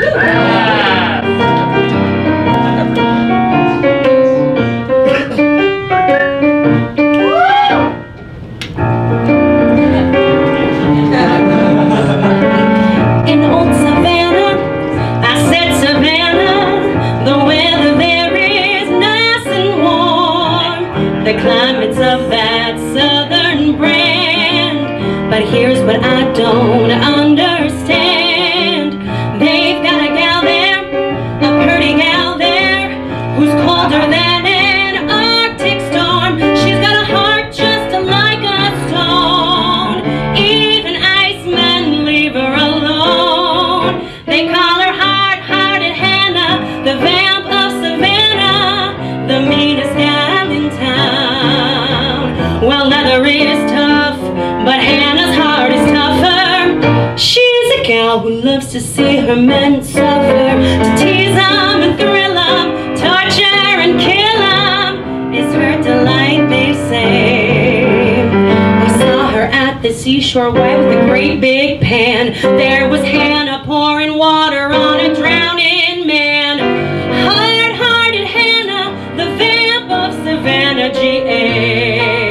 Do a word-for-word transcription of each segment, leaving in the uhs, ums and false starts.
In old Savannah, I said Savannah, the weather there is nice and warm. The climate's of that southern brand, but here's what I don't understand. They've got a gal there, a pretty gal there, who's colder than an Arctic storm. She's got a heart just like a stone. Even icemen leave her alone. They call her hard-hearted Hannah, the vamp of Savannah, the meanest gal in town. Well, leather is tough, but Hannah's heart is tougher. She's a gal who loves to see her men suffer, to tease them and thrill them, torture and kill them is her delight, they say. I saw her at the seashore white with a great big pan. There was Hannah pouring water on a drowning man. Hard-hearted Hannah, the vamp of Savannah, G A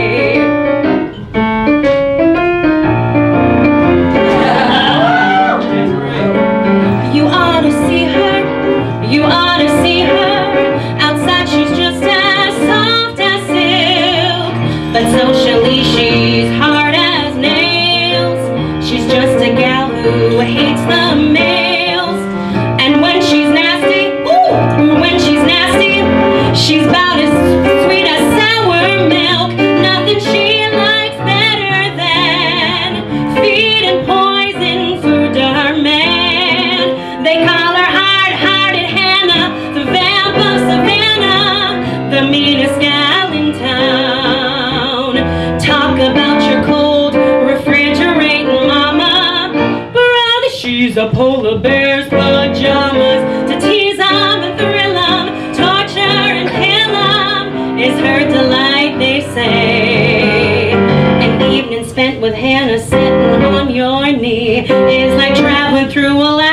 You ought to see her, you ought to see her. Outside she's just as soft as silk, but socially she's hard as nails. She's just a gal who hates the males. And when she's nasty, ooh, when she's nasty, she's about as sweet as sour milk. Nothing she likes better than feeding poison food to her man. They call her hard-hearted Hannah, the vamp of Savannah, the meanest gal in town. Talk about your cold, refrigerating mama. Brother, she's a polar bear's pajamas. To tease them and thrill them, torture and kill them is her delight, they say. An evening spent with Hannah sitting on your knee is like traveling through a